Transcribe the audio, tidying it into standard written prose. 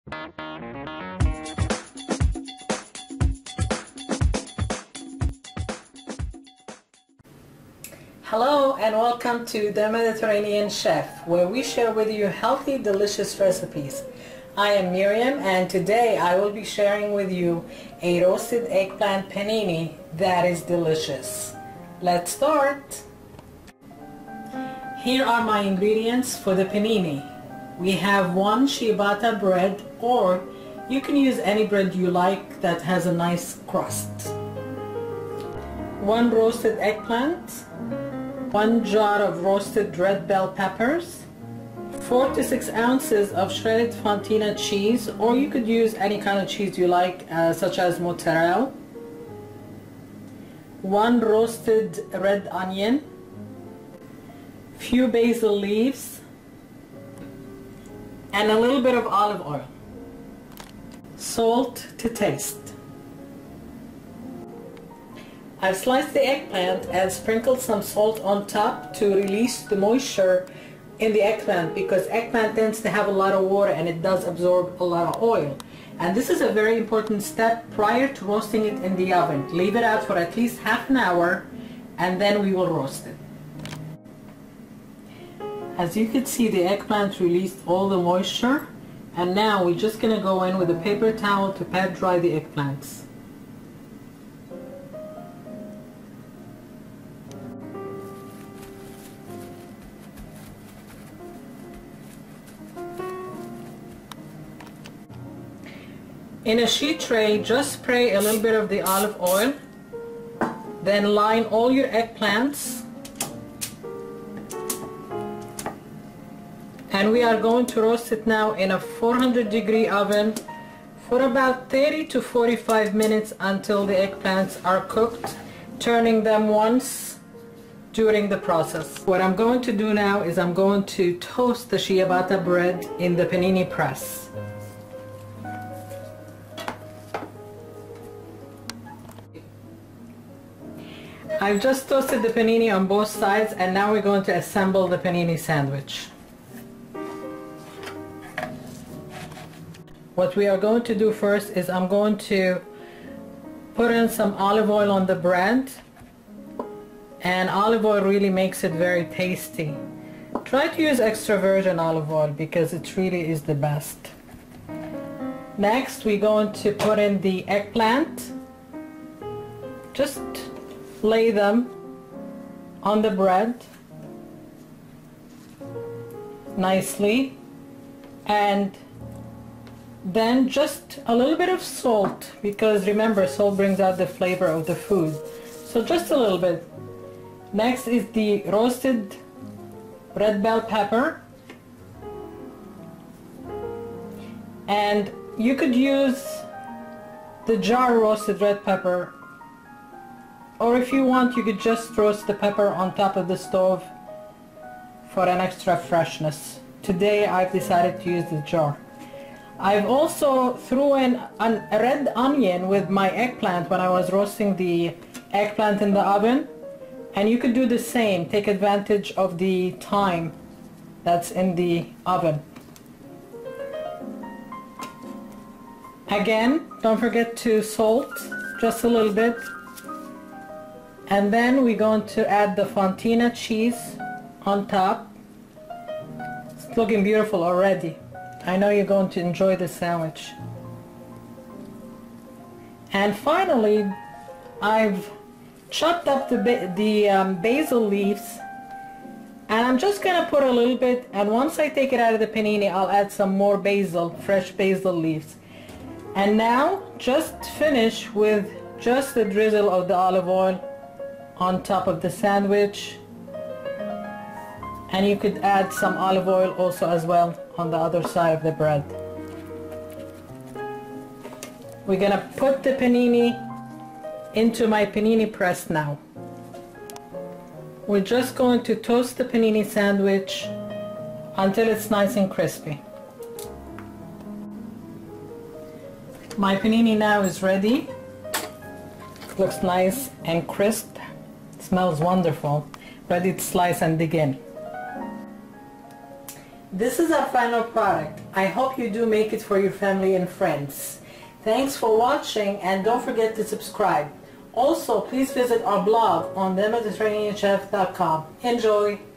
Hello and welcome to The Mediterranean Chef, where we share with you healthy, delicious recipes. I am Miriam, and today I will be sharing with you a roasted eggplant panini that is delicious. Let's start! Here are my ingredients for the panini. We have 1 ciabatta bread, or you can use any bread you like that has a nice crust. 1 roasted eggplant, 1 jar of roasted red bell peppers, 4 to 6 ounces of shredded fontina cheese, or you could use any kind of cheese you like, such as mozzarella, 1 roasted red onion, few basil leaves, and a little bit of olive oil. Salt to taste. I've sliced the eggplant and sprinkled some salt on top to release the moisture in the eggplant, because eggplant tends to have a lot of water and it does absorb a lot of oil. And this is a very important step prior to roasting it in the oven. Leave it out for at least half an hour and then we will roast it. As you can see, the eggplant released all the moisture, and now we're just going to go in with a paper towel to pat dry the eggplants. In a sheet tray, just spray a little bit of the olive oil, then line all your eggplants, and we are going to roast it now in a 400-degree oven for about 30 to 45 minutes until the eggplants are cooked, turning them once during the process. What I'm going to do now is I'm going to toast the ciabatta bread in the panini press. I've just toasted the panini on both sides, and now we're going to assemble the panini sandwich. What we are going to do first is I'm going to put in some olive oil on the bread, and olive oil really makes it very tasty. Try to use extra virgin olive oil because it really is the best. Next, we're going to put in the eggplant. Just lay them on the bread nicely, and then just a little bit of salt, because remember, salt brings out the flavor of the food, so just a little bit. Next is the roasted red bell pepper, and you could use the jar roasted red pepper, or if you want, you could just roast the pepper on top of the stove for an extra freshness. Today I've decided to use the jar. I've also threw in a red onion with my eggplant when I was roasting the eggplant in the oven, and you could do the same. Take advantage of the thyme that's in the oven. Again, don't forget to salt just a little bit. And then we're going to add the fontina cheese on top. It's looking beautiful already. I know you're going to enjoy the sandwich. And finally, I've chopped up the basil leaves, and I'm just going to put a little bit, and once I take it out of the panini, I'll add some more basil, fresh basil leaves. And now, just finish with just the drizzle of the olive oil on top of the sandwich, and you could add some olive oil also as well on the other side of the bread. We're gonna put the panini into my panini press now. We're just going to toast the panini sandwich until it's nice and crispy. My panini now is ready. It looks nice and crisp. Smells wonderful. Ready to slice and dig in. This is our final product. I hope you do make it for your family and friends. Thanks for watching, and don't forget to subscribe. Also, please visit our blog on themediterraneanchef.com. Enjoy!